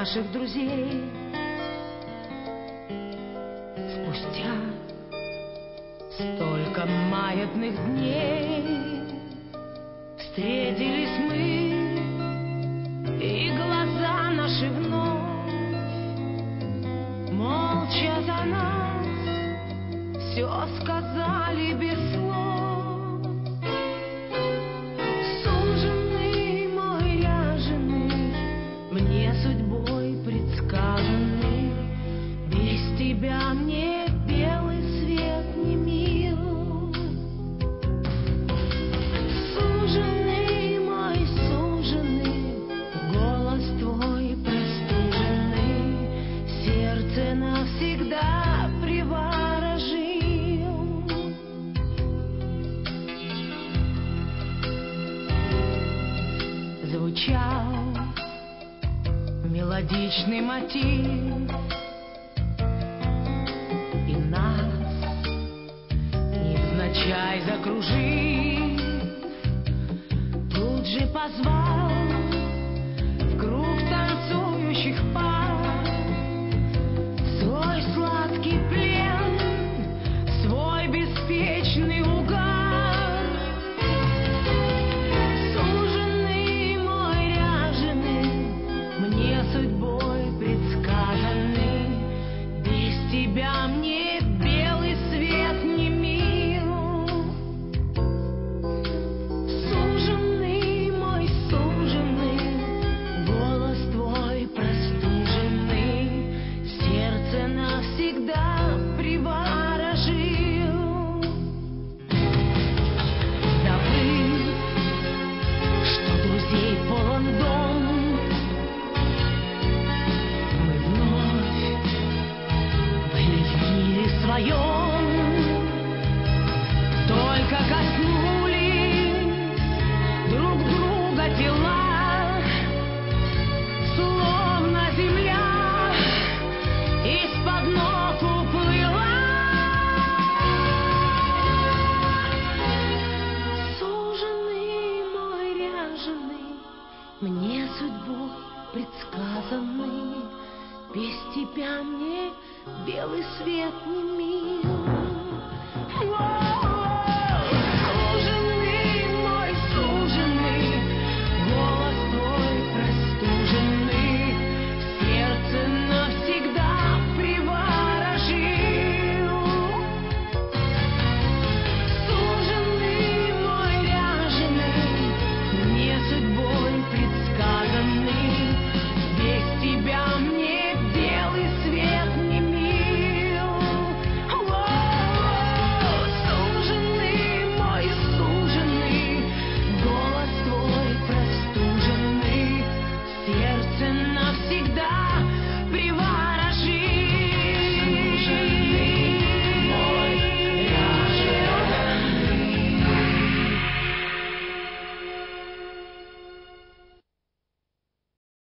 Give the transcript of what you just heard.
наших друзей. Спустя столько маятных дней встретились мы, и глаза наши вновь молча за нас все сказали без слов. Суженый мой ряженый, мне судьбой предсказанный, без тебя мне белый свет не мил. Суженый мой, суженый, голос твой простуженный, сердце навсегда приворожил. Звучал мелодичный мотив, и нас невзначай закружив, тут же позвал в круг танцующих пар свой сладкий плен, свой беспечный угар. Суженый мой ряженый, мне судьбой предсказанный, без тебя мне белый свет не мил. Суженый мой, суженый, голос твой простуженный, сердце навсегда приворожил. Забыв, что друзей полон дом, мы вновь были в мире своем, только коснулись друг друга тела, словно земля из-под ног уплыла. Суженый мой ряженый, мне судьбой предсказанный, без тебя мне белый свет не мил.